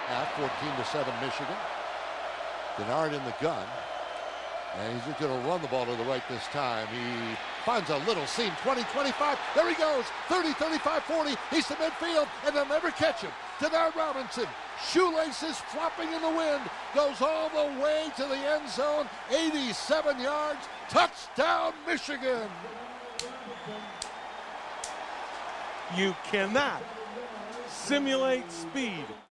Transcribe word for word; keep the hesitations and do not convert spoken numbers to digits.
half, fourteen to seven Michigan. Denard in the gun. And he's just going to run the ball to the right this time. He finds a little seam, twenty, twenty-five. There he goes, thirty, thirty-five, forty. He's to midfield, and they'll never catch him. Denard Robinson, shoelaces flopping in the wind, goes all the way to the end zone, eighty-seven yards. Touchdown, Michigan. You cannot simulate speed.